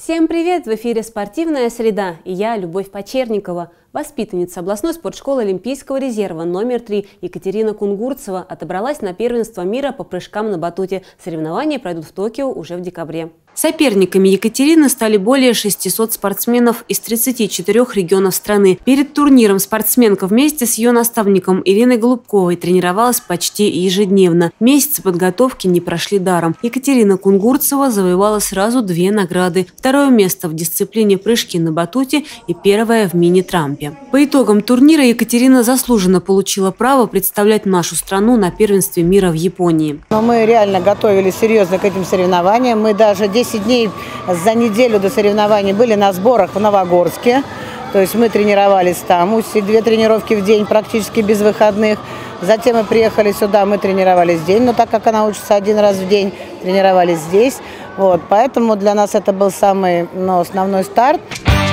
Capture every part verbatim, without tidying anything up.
Всем привет! В эфире «Спортивная среда» и я, Любовь Почерникова. Воспитанница областной спортшколы Олимпийского резерва номер три Екатерина Кунгурцева отобралась на первенство мира по прыжкам на батуте. Соревнования пройдут в Токио уже в декабре. Соперниками Екатерины стали более шестисот спортсменов из тридцати четырёх регионов страны. Перед турниром спортсменка вместе с ее наставником Ириной Голубковой тренировалась почти ежедневно. Месяцы подготовки не прошли даром. Екатерина Кунгурцева завоевала сразу две награды. Второе место в дисциплине прыжки на батуте и первое в мини-трампе. По итогам турнира Екатерина заслуженно получила право представлять нашу страну на первенстве мира в Японии. Но мы реально готовились серьезно к этим соревнованиям. Мы даже десять дней за неделю до соревнований были на сборах в Новогорске. То есть мы тренировались там, две тренировки в день, практически без выходных. Затем мы приехали сюда, мы тренировались день, но так как она учится один раз в день, тренировались здесь. Вот, поэтому для нас это был самый ну, основной старт.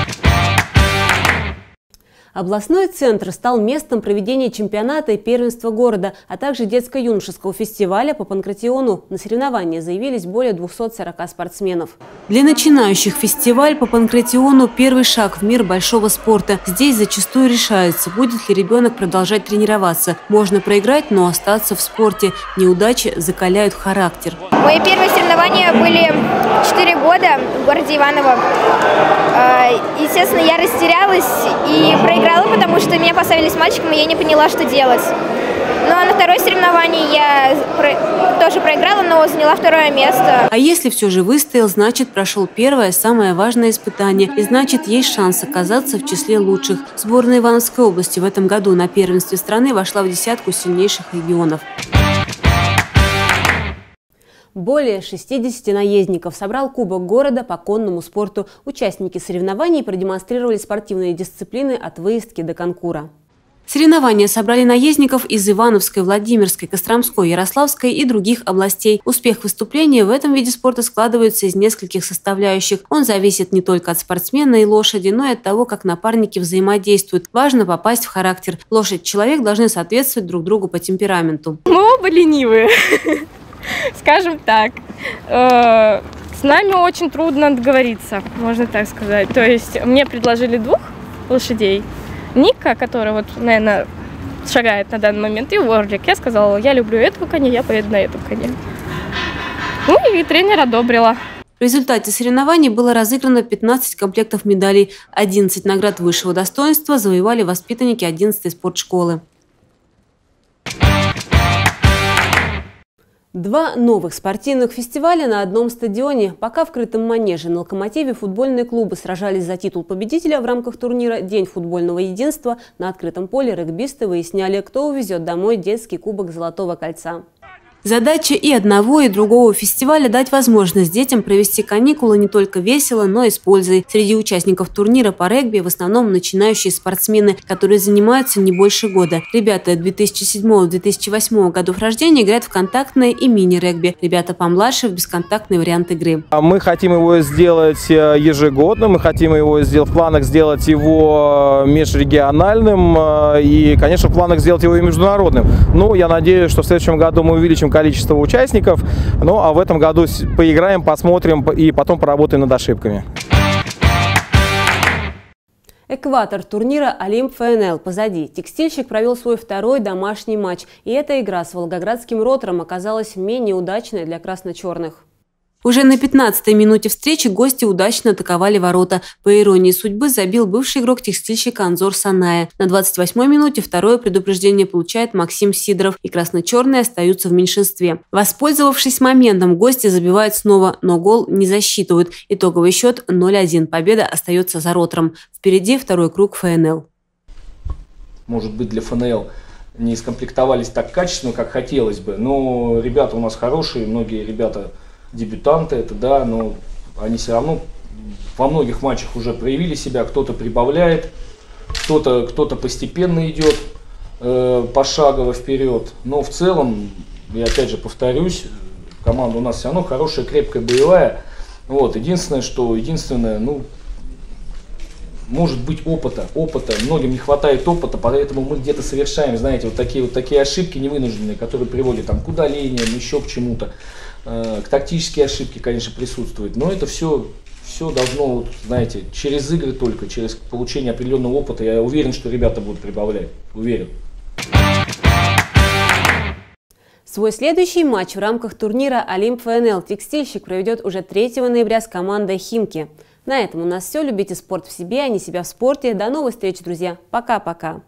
Областной центр стал местом проведения чемпионата и первенства города, а также детско-юношеского фестиваля по панкратиону. На соревнования заявились более двухсот сорока спортсменов. Для начинающих фестиваль по панкратиону – первый шаг в мир большого спорта. Здесь зачастую решается, будет ли ребенок продолжать тренироваться. Можно проиграть, но остаться в спорте. Неудачи закаляют характер. Мои первые соревнования были четыре года в городе Иваново. Естественно, я растерялась и проиграла, потому что меня поставили с мальчиком, и я не поняла, что делать. Ну а на второе соревнование я про... тоже проиграла, но заняла второе место. А если все же выстоял, значит прошел первое, самое важное испытание. И значит есть шанс оказаться в числе лучших. Сборная Ивановской области в этом году на первенстве страны вошла в десятку сильнейших регионов. Более шестидесяти наездников собрал Кубок города по конному спорту. Участники соревнований продемонстрировали спортивные дисциплины от выездки до конкура. Соревнования собрали наездников из Ивановской, Владимирской, Костромской, Ярославской и других областей. Успех выступления в этом виде спорта складывается из нескольких составляющих. Он зависит не только от спортсмена и лошади, но и от того, как напарники взаимодействуют. Важно попасть в характер. Лошадь и человек должны соответствовать друг другу по темпераменту. Мы оба ленивые. Скажем так, с нами очень трудно договориться, можно так сказать. То есть мне предложили двух лошадей. Ника, которая вот, наверное, шагает на данный момент, и Уорлик. Я сказала, я люблю этого коня, я поеду на этом коне. Ну и тренер одобрила. В результате соревнований было разыграно пятнадцать комплектов медалей. одиннадцать наград высшего достоинства завоевали воспитанники одиннадцатой спортшколы. Два новых спортивных фестиваля на одном стадионе. Пока в крытом манеже на «Локомотиве» футбольные клубы сражались за титул победителя в рамках турнира «День футбольного единства», на открытом поле регбисты выясняли, кто увезет домой детский кубок «Золотого кольца». Задача и одного, и другого фестиваля – дать возможность детям провести каникулы не только весело, но и с пользой. Среди участников турнира по регби в основном начинающие спортсмены, которые занимаются не больше года. Ребята две тысячи седьмого — две тысячи восьмого годов рождения играют в контактное и мини-регби. Ребята помладше – в бесконтактный вариант игры. Мы хотим его сделать ежегодно, мы хотим его сделать в планах сделать его межрегиональным и, конечно, в планах сделать его и международным. Ну, я надеюсь, что в следующем году мы увеличим количество участников, ну а в этом году поиграем, посмотрим и потом поработаем над ошибками. Экватор турнира «Олимп-ФНЛ» позади. Текстильщик провел свой второй домашний матч. И эта игра с волгоградским «Ротором» оказалась менее удачной для красно-черных. Уже на пятнадцатой минуте встречи гости удачно атаковали ворота. По иронии судьбы забил бывший игрок текстильщика Анзор Саная. На двадцать восьмой минуте второе предупреждение получает Максим Сидоров, и красно-черные остаются в меньшинстве. Воспользовавшись моментом, гости забивают снова, но гол не засчитывают. Итоговый счет ноль один. Победа остается за «Ротором». Впереди второй круг ФНЛ. Может быть, для ФНЛ не скомплектовались так качественно, как хотелось бы, но ребята у нас хорошие, многие ребята дебютанты, это да, но они все равно во многих матчах уже проявили себя, кто-то прибавляет, кто-то кто-то постепенно идет э, пошагово вперед, но в целом, я опять же повторюсь, команда у нас все равно хорошая, крепкая, боевая. Вот, единственное, что, единственное, ну, может быть опыта, опыта, многим не хватает опыта, поэтому мы где-то совершаем, знаете, вот такие вот такие ошибки невынужденные, которые приводят там к удалениям, еще к чему-то. К тактические ошибки, конечно, присутствуют, но это все все должно, вот, знаете, через игры только, через получение определенного опыта. Я уверен, что ребята будут прибавлять. Уверен. Свой следующий матч в рамках турнира «Олимп ФНЛ» текстильщик проведет уже третьего ноября с командой «Химки». На этом у нас все. Любите спорт в себе, а не себя в спорте. До новых встреч, друзья. Пока-пока.